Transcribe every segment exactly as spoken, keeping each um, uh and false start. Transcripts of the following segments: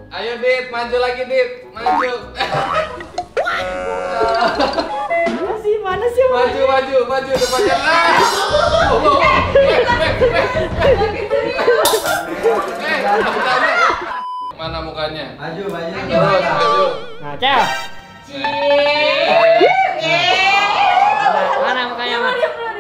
Ayo Dit, maju lagi Dit, maju. Mana sih, mana sih? Maju, maju, maju depannya. Mana mukanya? Maju, maju. Maju, maju. Nah, Cel. Cie. Mana mukanya, Mas?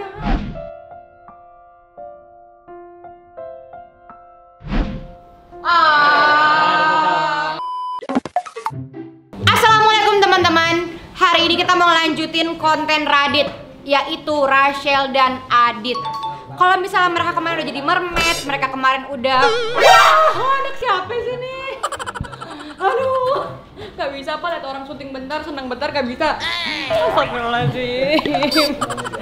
Assalamualaikum teman-teman. Hari ini kita mau lanjutin konten Radit, yaitu Rachel dan Adit. Kalau misalnya mereka kemarin udah jadi mermaid, mereka kemarin udah wah, anak siapa sih nih? Aduh, gak bisa apa lihat orang syuting bentar, senang bentar gak bisa. Astagfirullahaladzim.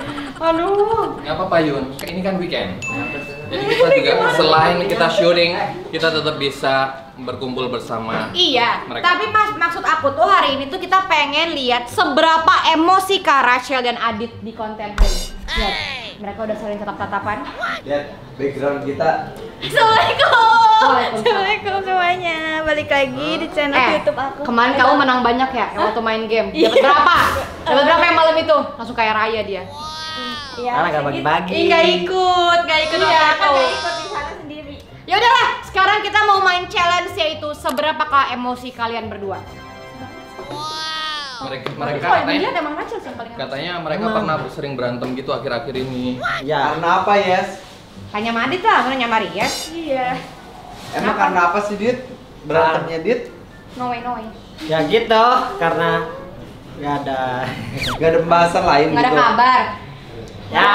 Aduh. Gak apa-apa Yun, ini kan weekend. Jadi kita juga selain kita syuting, kita tetap bisa berkumpul bersama. Iya, mereka. tapi mas maksud aku tuh hari ini tuh kita pengen lihat seberapa emosi Kak Rachel dan Adit di konten hari ini. Lihat, mereka udah saling tatap-tatapan. Lihat background kita. Assalamualaikum. Assalamualaikum semuanya, balik lagi di channel Eh, YouTube aku. kemarin kamu menang banyak ya yang waktu main game. Dapat berapa? Dapat berapa yang malam itu? Langsung kayak raya dia. Iya, Karena gak bagi-bagi. Ih, nggak ikut, nggak ikut Iya, waktu kan itu. gak ikut di sana sendiri. Ya udahlah, sekarang kita mau main challenge yaitu seberapakah emosi kalian berdua. Mereka, Tapi mereka kalau katanya, dilihat emang Rachel sih yang paling emosi. katanya mereka pernah sering berantem gitu akhir-akhir ini. Ya. Karena apa, Yes? Tanya sama Adit lah, mana nyamari ya? Iya. Emang Kenapa? karena apa sih, Dit? Berantemnya, Dit? No way, no way. Ya gitu, karena gak ada. Gak ada pembahasan lain Nggak ada gitu. kabar. Ya.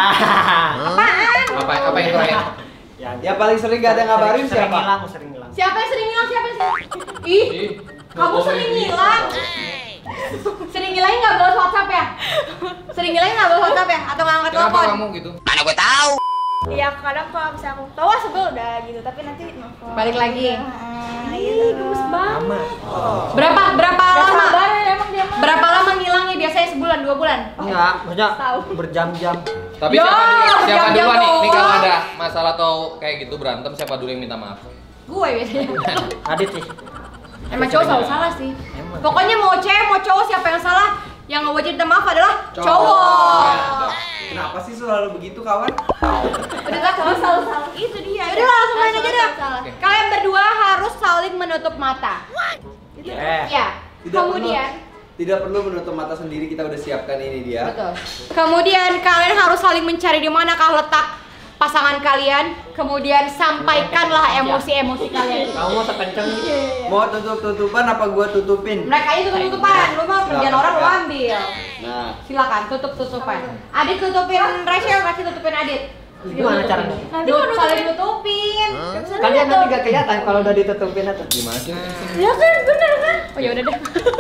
Apaan? Apa apa yang terakhir? Ya, Ya paling sering gak ada ngabarin sering siapa? hilang, sering hilang. Siapa yang sering ngilang? Siapa yang sering? Ih, Ih, kamu ngomongin sering gitu. ngilang. Sering ngilangin nggak balas WhatsApp ya? Sering ngilangin nggak balas WhatsApp ya? Atau nggak angkat Kenapa telepon? kamu gitu? Iya, kadang kalau misalnya aku tahu sebel udah gitu, tapi nanti nelfon. Balik lagi. Heeh, Ih, gitu. gemes banget. Sama. Berapa berapa Gak lama? sabar ya emang dia mah. Berapa lama ngilangnya? Biasanya sebulan, dua bulan? Enggak, maksudnya Tahu. berjam-jam. Tapi Ya, siapa dulu, siapa jam-jam duluan nih? Ini kalau doang. ada masalah atau kayak gitu berantem, siapa dulu yang minta maaf? Gue biasanya. Adit sih. Emang cowok selalu salah sih. Emang. Pokoknya mau cewek mau cowok siapa yang salah, yang wajib minta maaf adalah Cowok. cowok. Kenapa sih selalu begitu, kawan? Udah lah, kamu selalu salah. Itu dia. Udah lah, langsung main aja dah. Oke. Kalian berdua harus saling menutup mata. Eh. Ya. Tidak Kemudian, perlu, tidak perlu menutup mata sendiri, kita udah siapkan ini dia. betul. Kemudian kalian harus saling mencari di manakah letak pasangan kalian. Kemudian sampaikanlah emosi-emosi kalian. Kamu mau terkenceng nih? Mau tutup-tutupan apa gua tutupin? Mereka itu tutup-tutupan. Lu mau kerjaan orang lu ambil. Nah, Silakan tutup-tutupan. Adit tutupin Rachel, Rachel tutupin Adit. Gimana caranya? Nanti Lu mau nutupin. saling tutupin. Kalian nanti gak kelihatan kalau udah ditutupin atau Gimana sih? Ya kan, bener kan? Oh ya udah deh.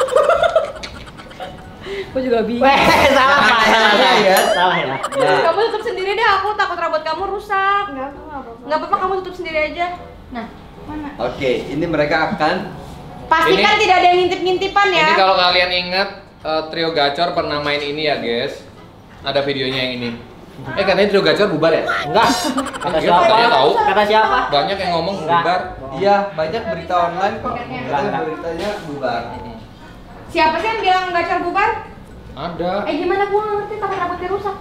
Gue juga bingung. Weh, salah Pak. Salah, Salah, ya. Salah ya. nah. Kamu tutup sendiri deh, aku takut rambut kamu rusak. Enggak, aku enggak apa-apa. Nggak apa-apa, kamu tutup sendiri aja. Nah, Mana? Oke, ini mereka akan pastikan Ini- tidak ada yang ngintip-ngintipan ya. Ini kalau kalian ingat eh, trio gacor pernah main ini ya guys. Ada videonya yang ini. Eh katanya trio gacor bubar ya? Enggak. Kata Iya, siapa? katanya tahu. Kata siapa? Banyak yang ngomong Enggak. bubar. iya banyak berita online kok. Enggak, Katanya enggak. beritanya bubar. Siapa sih yang bilang gacor bubar? Ada. Eh gimana gua nggak ngerti, takut rambutnya rusak.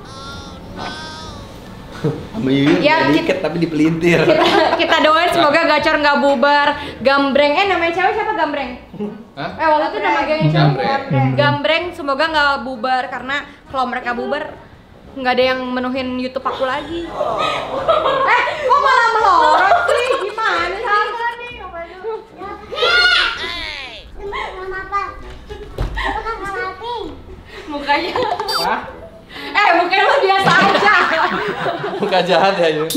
Sama Yuyun Ya, nggak kita- diikat tapi dipelintir. Kita, kita doain semoga gacor nggak bubar. Gambreng, eh namanya cewek siapa Gambreng? Hah? Eh waktu itu nama gengnya cewek Gambreng. Gambreng. Gambreng semoga nggak bubar karena kalau mereka bubar nggak ada yang menuhin YouTube aku lagi. Eh kok malah melorot sih? Gimana sih? Mukanya. Hah? Eh mukanya lu biasa aja. Muka jahat ya Yun.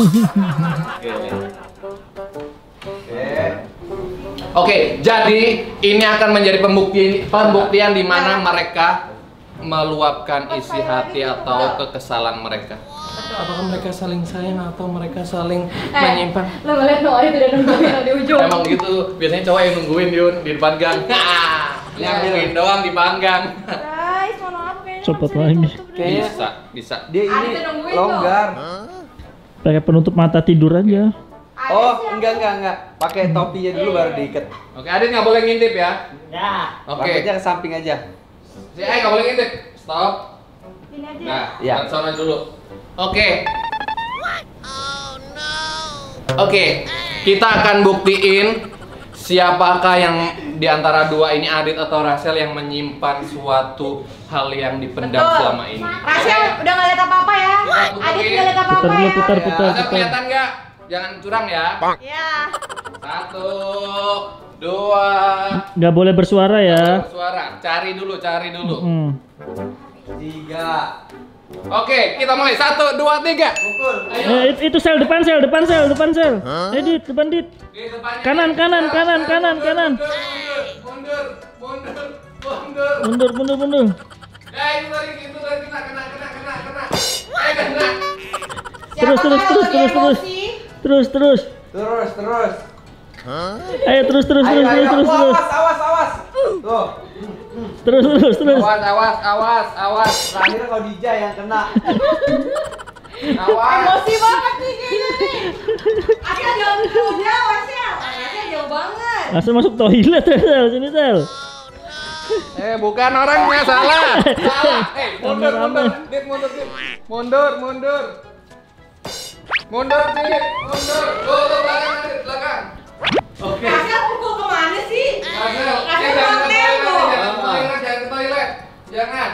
Oke. Oke, jadi ini akan menjadi pembuktian pembuktian di mana mereka meluapkan isi hati atau kekesalan mereka. Apakah mereka saling sayang atau mereka saling menyimpan? Lo ngeliat no, itu udah nungguin lo di ujung. Emang gitu, biasanya cowok yang nungguin Yun di depan gang. Nungguin doang di panggang. Guys, mohon maaf kayaknya. Cepet masih lagi. tutup deh. Kayaknya Bisa, bisa. dia ini Ada nungguin longgar. Pakai penutup mata tidur aja. Oh, enggak enggak enggak. Pakai topinya dulu baru diikat. Oke, Adit nggak boleh ngintip ya. Ya. Oke. Rambutnya ke samping aja. Si Ai nggak boleh ngintip. Stop. Ini aja. Nah, Ya. ya. Sana dulu. Oke. Oke, kita akan buktiin siapakah yang di antara dua ini, Adit atau Rachel, yang menyimpan suatu hal yang dipendam Betul. selama ini. Rachel udah nggak lihat apa-apa ya. Putar, putar, Adit putar. nggak lihat apa-apa Putar dulu, ya. putar, putar, Rachel putar. kelihatan nggak? Jangan curang ya. Ya. Satu, dua. Nggak boleh bersuara ya. Suara, cari dulu, cari dulu. Hmm. Tiga. Oke, kita mulai. Satu, dua, tiga. Pukul. Ayo. Eh, it- itu sel depan sel, depan sel, depan sel. Eh, dit, depan dit. Di depannya. Kanan, kanan, kanan, kanan, kanan. Mundur, mundur, mundur, mundur. Mundur, mundur, mundur. Ya, itu tadi, itu tadi kena, kena, kena, kena, kena. Eh, kena. Terus, terus, Siapakah terus, yang terus, terus. emosi? Terus, terus. Terus, terus. Ayo terus, terus, Ayo, terus, ayo. terus, terus, terus. Awas, awas, awas. Tuh. Terus, terus, terus. Awas, awas, awas, awas, Terakhir Khadijah yang kena. awas. Emosi banget nih kayaknya nih. Akhirnya jauh jauh jauh Rachel. Akhirnya jauh banget. Langsung masuk toilet ya, Sel. Sini, Sel. Eh, bukan orangnya, salah. Salah. Eh, mundur, Rame-rame. mundur. Dit, mundur, Dit. Mundur, mundur. Mundur, Dit. Mundur. Tuh, tuh, belakang, Dit, belakang. Oke. Rachel pukul kemana sih? Rachel, Rachel eh, jangan ke ngetem toilet, loh. jangan ke toilet, jangan ke toilet. Jangan.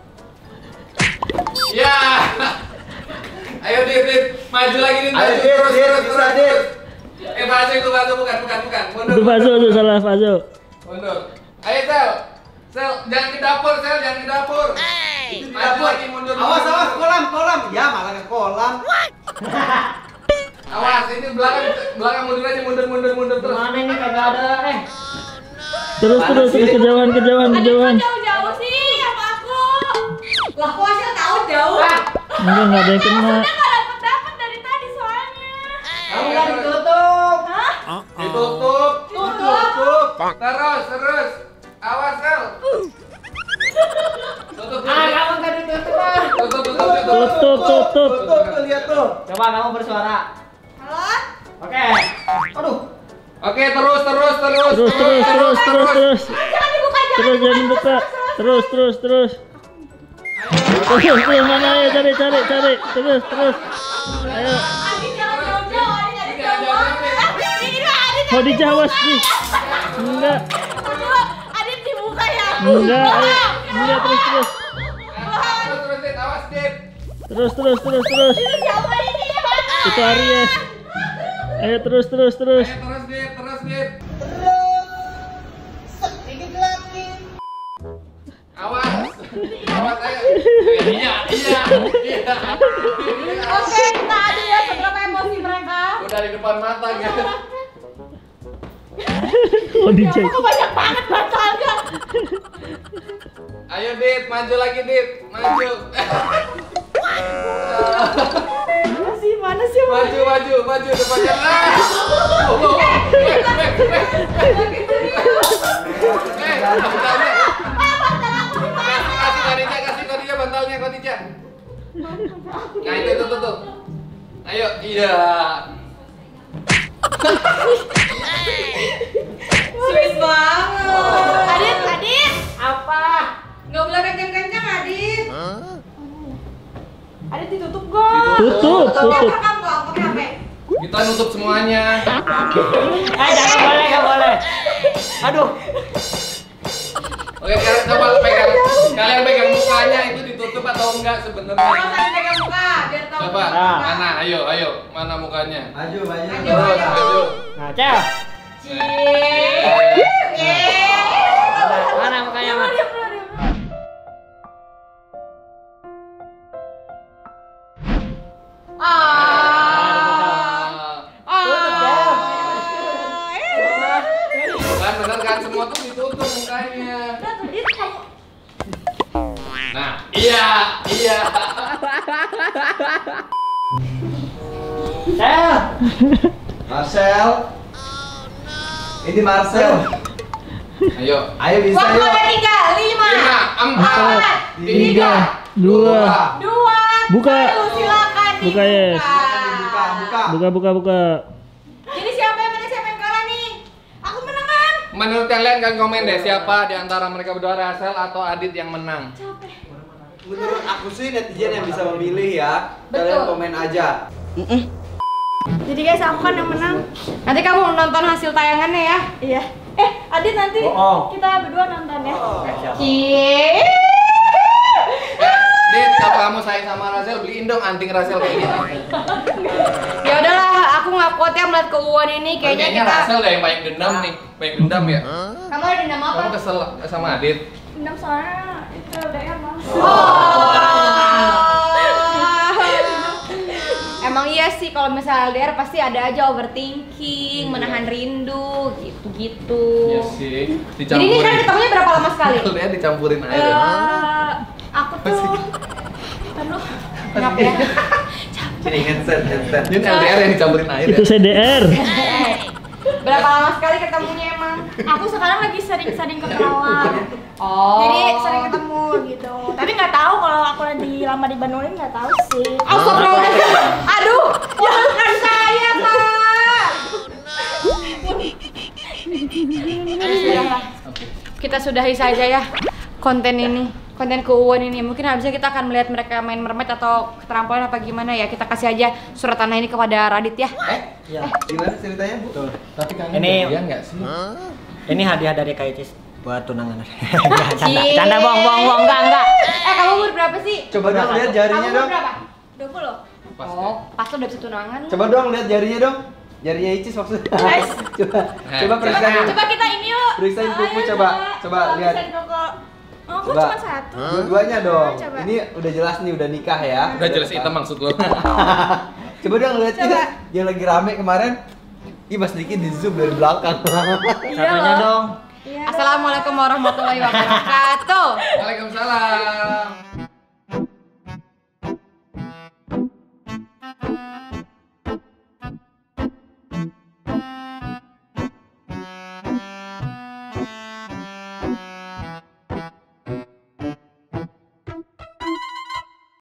Ya. Ayo, Dit, Dit. Maju lagi, Dit. Ayo, Maju, Dit, terus, Dit, terus, bisa, terus, Dit. terus. Eh, Fazo itu, Fazo, bukan, bukan, bukan. Mundur. Itu Fazo, mundur, tuh salah Fazo. mundur. Ayo, Sel. Sel, jangan ke dapur, Sel, jangan ke dapur. Itu di Maju dapur. lagi, mundur. Awas, mundur, awas, mundur. kolam, kolam. Ya, malah ke kolam. Awas, ini belakang, belakang mundur aja, mundur, mundur, mundur terus. Mana ini kagak ada eh. Terus, terus, terus kejauhan, kejauhan, Adit kejauhan. kok jauh-jauh sih sama aku. Lah kok Rachel tahu jauh? Enggak, enggak ada yang kena. Maksudnya nggak dapet dapet dari tadi soalnya. Kamu nggak ditutup. Hah? Ditutup, Tutup. terus, terus. Awas, Sel. Tutup, Ah, tutup, kamu nggak ditutup ah. tutup, tutup, tutup. Tutup, tutup. Tutup, tuh, lihat tuh. Coba kamu bersuara. Halo? Oke. Aduh. Oke, terus, terus, terus. Terus, terus, terus, terus, terus. Jangan dibuka, jangan Terus, jangan buka. Terus, terus, terus. Terus, terus, mana ayo cari, cari, cari. Terus, terus. Ayo. Adit jangan jauh-jauh, Adit Adit jauh banget. Ah, ini mah Adit. Mau dijawas nih. Enggak, Aduh, Adit dibuka ya. enggak, ayo. Enggak, terus, terus. Terus, terus, Dit. Awas, Dit. Terus, terus, terus, terus. Itu siapa ini? Itu Aries. Ayo terus, terus, terus. Ayo, terus, Dit, terus, Dit. Awas. Awas, ayo. Iya, iya, iya. Oke, kita adu ya seberapa emosi mereka. Udah di depan mata, gitu. Oh dijai. Kok banyak banget batalnya. Ayo, Dit, maju lagi, Dit. Maju. Mana sih? Mana sih? Maju, maju, maju depannya. Ah! Oh, oh, oh. Eh, eh, eh. Eh, bantalnya. Kasih, kasih Khadijah, kasih Khadijah bantalnya, Khadijah. Nah, itu, itu, tuh, tuh. Ayo, iya. Sweet banget. Adit, Adit. Apa? Nggak boleh kenceng-kenceng, Adit. Adit ditutup gak? Tutup, tutup. Rekam gak? Pakai H P. Kita nutup semuanya. Eh, jangan boleh, enggak boleh. Aduh. Oke, kalian coba pegang. Kalian pegang mukanya itu ditutup atau enggak Kalau sebenarnya? saya pegang muka, biar tahu. Coba. Nah. Mana? Ayo, ayo. Mana mukanya? Maju, maju. Maju, Terus, ayo. maju. Nah, Cel. Cie. Mana mukanya, Mas? Ah. Ah. Kan bener kan semua tuh ditutup mukanya. Nah, iya, iya. Cel. Marcel. Ini Marcel. Ayo. Ayo bisa Waktu yuk. ada tiga, lima, Lima, empat, Tiga, dua. dua. Buka. Satu, silakan Buka, Yes. dibuka. Buka, buka. Buka, buka, buka. menurut kalian kan komen deh siapa di antara mereka berdua, Rachel atau Adit yang menang? Menurut aku sih netizen yang bisa memilih ya. Betul. Kalian komen aja. Jadi guys, aku kan yang menang. Nanti kamu nonton hasil tayangannya ya. Iya. Eh, Adit nanti Bohong. kita berdua nonton ya. Cie. Eh, Dit, kalau kamu sayang sama Rachel, beliin dong anting Rachel kayak gini. Ya udahlah, aku nggak kuat ya melihat keuuan ini. Kayaknya, Kayaknya kita. Rachel deh yang paling dendam nih, paling dendam ya. Kamu ada dendam apa? Kamu kesel sama Adit? Dendam soalnya itu udah ya bang. Emang iya sih kalau misalnya L D R pasti ada aja overthinking, menahan rindu, gitu-gitu. Iya sih, Jadi ini kan dicampurin. ketemunya berapa lama sekali? Dia dicampurin air. ya? Eh, aku tuh aduh Kenapa ya? Sini handset, handset. Ini L D R yang dicampurin air Itu ya? C D R. Berapa lama sekali ketemunya emang? aku sekarang lagi sering-sering ke Kerawang. Oh. Jadi sering ketemu gitu. Tapi nggak tahu kalau aku lagi lama di Bandung ini nggak tahu sih. Astagfirullahaladzim. Aduh, jangan saya, Kak. Sudahlah. Kita sudahi saja ya konten ini, konten keuuan ini. Mungkin habisnya kita akan melihat mereka main mermaid atau ke trampolin apa gimana ya. Kita kasih aja surat tanah ini kepada Radit ya. Eh, Iya. gimana ceritanya, Bu? Betul. Tapi kalian Ini- jadian nggak sih? Ini hadiah dari Kak Icis buat tunangan. canda, Cie. canda bohong, bohong, bohong, enggak, enggak. Eh, kamu umur berapa sih? Coba dong lihat jarinya Kamu umur dong. berapa? dua puluh. Pas Oh, pas lo udah bisa tunangan. Coba dong lihat jarinya dong. Jarinya Icis maksudnya. Guys. Coba, Eh, coba periksain. Coba kita ini yuk. Periksain kuku, Ayo, coba. Coba Oh, lihat. periksain kuku. Oh, aku Coba. cuma satu. Dua-duanya dong. Coba. Ini udah jelas nih, udah nikah ya. Udah jelas hitam maksud lo. Coba dong lihat Coba. yang lagi rame kemarin. Ih, Mas Diki di zoom dari belakang. Iya Satunya loh. dong. Iya. Assalamualaikum warahmatullahi wabarakatuh. Waalaikumsalam.